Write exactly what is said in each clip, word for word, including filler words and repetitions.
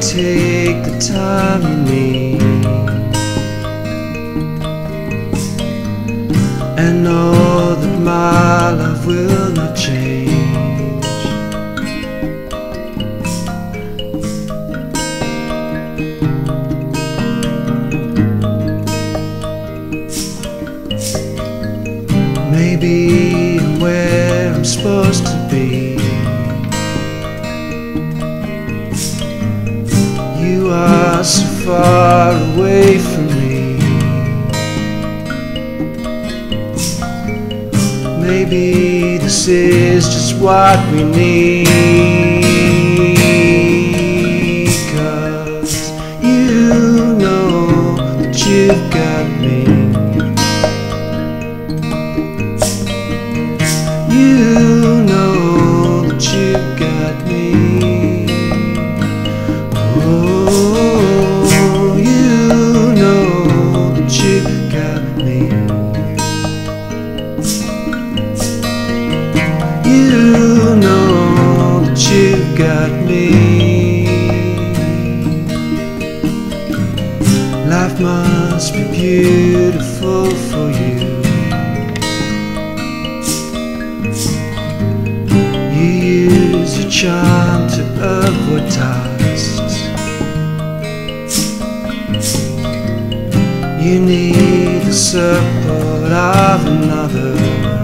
take the time you need and know that my love will not change. Maybe I'm where I'm supposed to be. You are so far away from me. Maybe this is just what we need, 'cause you know that you've got me. You know that you've got me. Oh, you know that you've got me. You know that you've got me. Life must be beautiful for you. Charm to avoid tasks. You need the support of another.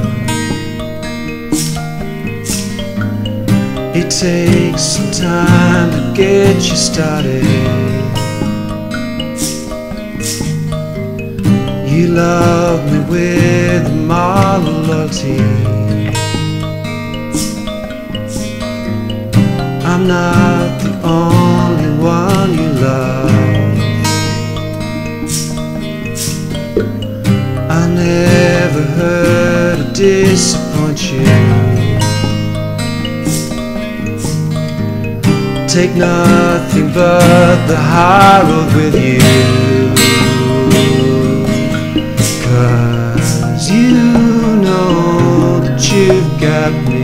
It takes some time to get you started. You love me with a model loyalty. I'm not the only one you love. I never heard to disappoint you. Take nothing but the high road with you, 'cause you know that you've got me.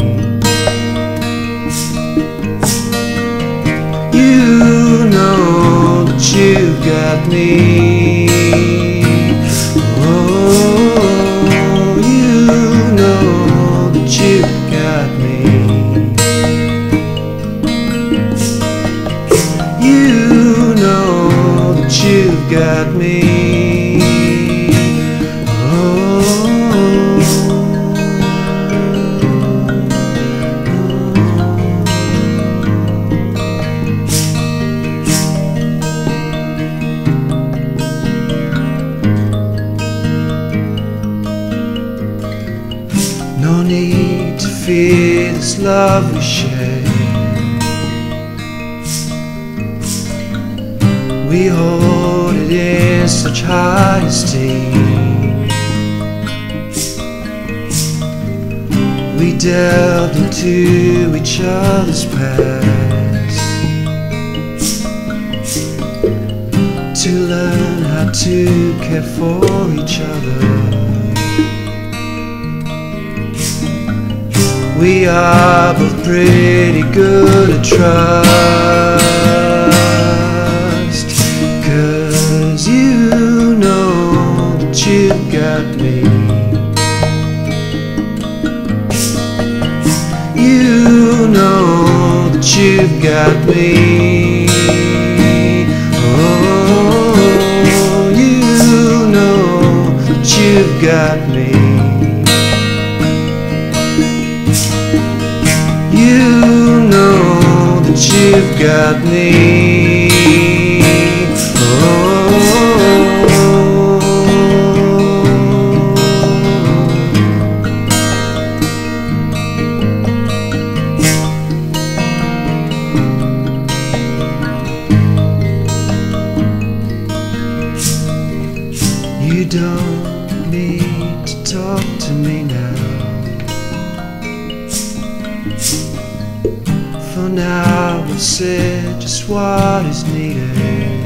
You know that you've got me. Oh, you know that you've got me. You know that you've got me. No need to fear this love we share. We hold it in such high esteem. We delved into each other's past to learn how to care for each other. We are both pretty good at trust, 'cause you know that you've got me. You know that you've got me. Oh, you know that you've got me. You know that you've got me. Oh, you don't need to talk to me now. For now I've said just what is needed.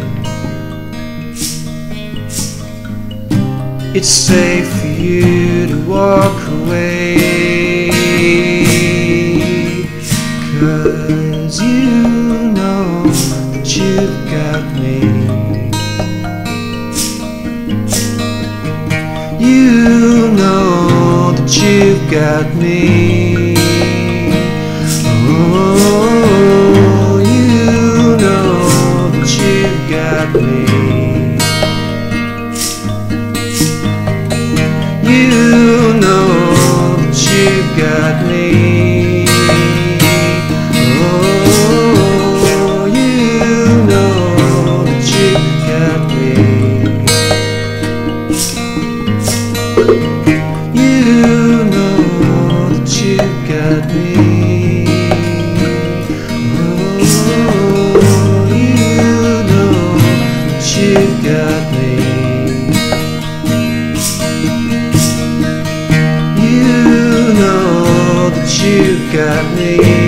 It's safe for you to walk away, 'cause you know that You know that you've got me. Oh, you know that you've got me. You know that you've got me. Oh, you know that you've got me. You know that you've got me. Oh, you know that you've got me. You know that you've got me.